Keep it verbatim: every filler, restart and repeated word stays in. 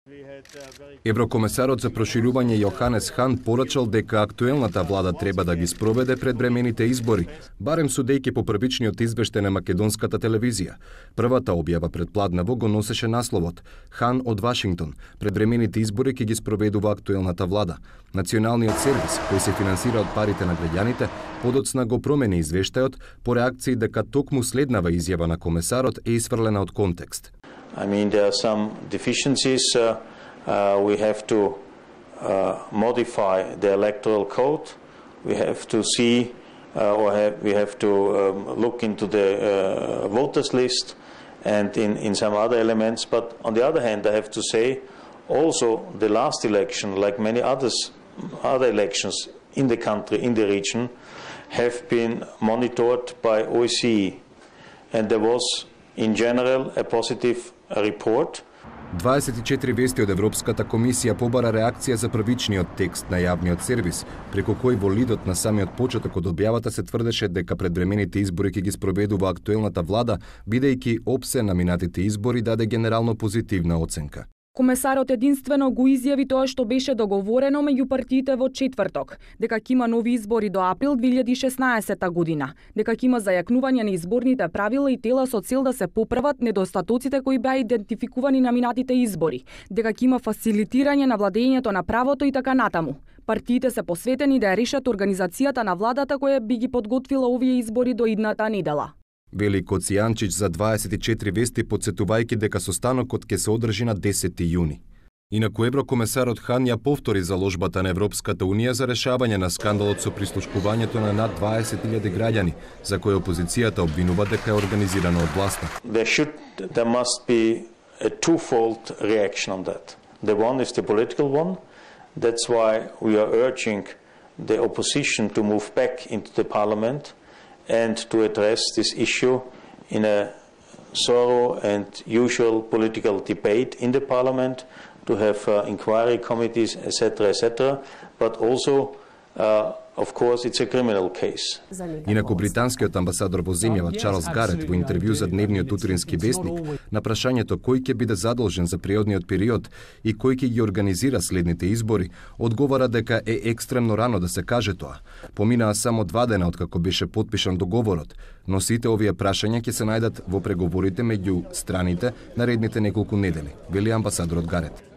Еврокомесарот за проширување Јоханес Хан порачал дека актуелната влада треба да ги спроведе предвремените избори, барем судејќи по првичниот извештај на македонската телевизија. Првата објава пред Пладнево го носеше насловот "Хан од Вашингтон, предвремените избори ќе ги спроведува актуелната влада". Националниот сервис, кој се финансира од парите на граѓаните, подоцна го промени извештајот по реакции дека токму следнава изјава на комесарот е исфрлена од контекст. I mean, there are some deficiencies. Uh, uh, we have to uh, modify the electoral code. We have to see, uh, or have, we have to um, look into the uh, voters list and in, in some other elements. But on the other hand, I have to say, also the last election, like many others, other elections in the country, in the region, have been monitored by O S C E, and there was, in general, a positive report. дваесет и четири вести од Европската комисија побара реакција за првичниот текст на јавниот сервис, преку кој во лидот на самиот почеток од објавата се тврдеше дека предвремените избори ќе ги спроведува актуелната влада, бидејќи ОПСЕ на минатите избори даде генерално позитивна оценка. Комесарот единствено го изјави тоа што беше договорено меѓу партиите во четврток, дека ќе има нови избори до април две илјади и шеснаесета година, дека ќе има зајакнување на изборните правила и тела со цел да се поправат недостатоците кои беа идентификувани на минатите избори, дека ќе има фасилитирање на владењето на правото и така натаму. Партиите се посветени да ја решат организацијата на владата која би ги подготвила овие избори до идната недела. Вели Коцијанчич за дваесет и четири вести, подсетувајќи дека состанокот ќе се одржи на десети јуни. Инаку еврокомесарот Хан ја повтори заложбата на Европската унија за решавање на скандалот со прислушкувањето на над дваесет илјади граѓани, за кој опозицијата обвинува дека е организирано од власта. There should, there must be a twofold reaction on that. The one is the political one. That's why we are urging the opposition to move back into the parliament and to address this issue in a thorough and usual political debate in the parliament, to have uh, inquiry committees, et cetera, et cetera. But also, uh, of course, it's a criminal case. Инаку британскиот амбасадор во земјава Чарлс Гарет во интервју за дневниот утрински вестник на прашањето кој ќе биде задолжен за преодниот период и кој ќе ги организира следните избори, одговара дека е екстремно рано да се каже тоа. Поминаа само два дена откако беше потпишан договорот, но сите овие прашања ќе се најдат во преговорите меѓу страните наредните неколку недели, вели амбасадорот Гарет.